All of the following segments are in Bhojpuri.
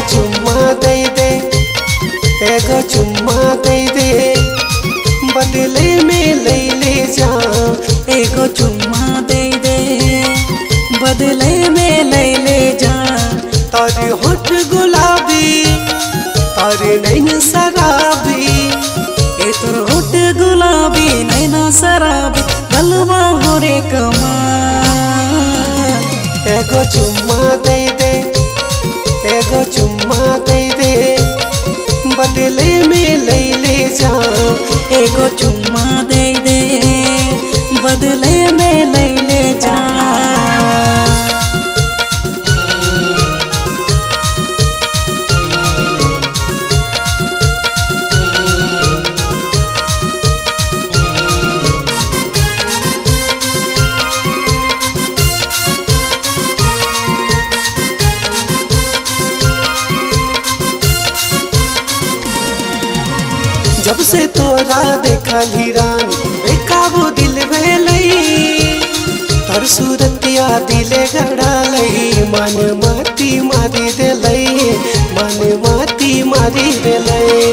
चुम्मा दे दे, एगो चुम्मा दे दे, बदले में ले जा। एगो चुम्मा दे दे, बदले में ले जा। तारे होठ गुलाबी, तारे नैन शराबी, ए तोर होठ गुलाबी नैना शराबी, गलवा गोरे कमाल। एगो चुम्मा दे दे, एगो चुम्मा दे दे, बदले में ले जा। एगो चुम्मा दे दे, बदले में ले जा। जब से तोरा देखली रानी बेकाबू दिल भेलई, तोर सूरतिया दिले गड़ालई, मन माती मारी देलई, मन माती मारी देलई।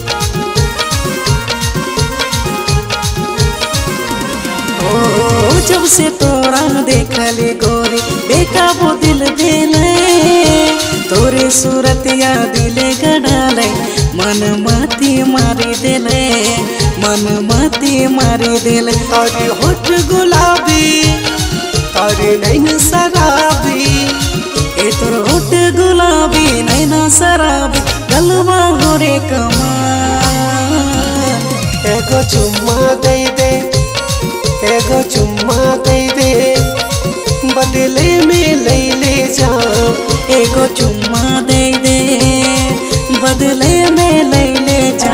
ओ जब से तोरा देखले गोरी बेकाबू दिल भेले, तोरे सूरतिया दिले गड़ाले, मन माती मारी देले, मन माती मारी देले। तारे होठ गुलाबी, तारे नैन शराबी, ए तोर होठ गुलाबी नैना शराबी, गलवा गोरे कमाल। एगो चुम्मा दे दे, एगो चुम्मा दे दे, बदले में ले जा। एगो चुम्मा दे दे, बदले में ले जा।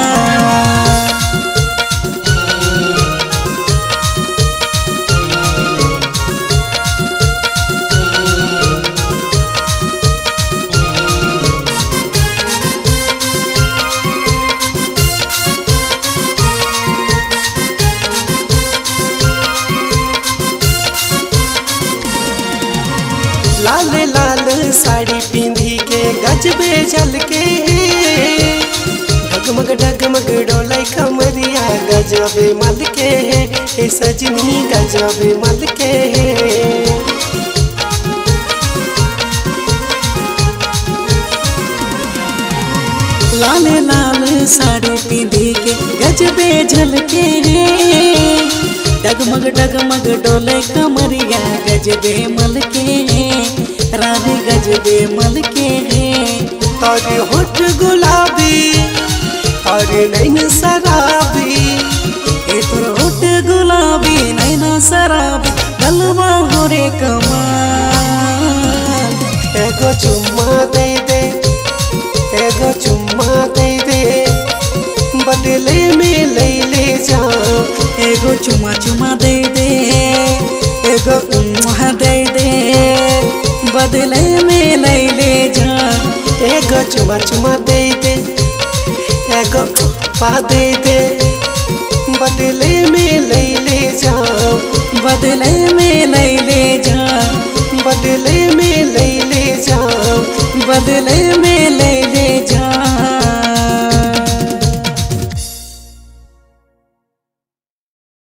लाल लाल साड़ी पिंधी के गजबे झलके, डगमग डगमग डोलाई कमरिया गजबे मलके, हे सजनी गजबे मलके। लाल लाल साड़ी पिंधी के गजबे झलके, डगमग डगमग डोले कमरिया गजबे मलके, रानी गजबे मलके। तारे होठ गुलाबी, तारे नैन शराबी, ए तोर होठ गुलाबी नैना शराबी, गलवा गोरे कमाल। एगो चुम्मा दे दे, एगो चुम्मा दे दे, बदले में ले जा। एगो चुमा चुमा दे दे, एगो उम्मा दे दे, बदले में ले जा। एगो चुमा चुमा दे दे, एगो पा दे दे, बदले में ले जा। बदले में ले जा, बदले में ले जा, बदले में ले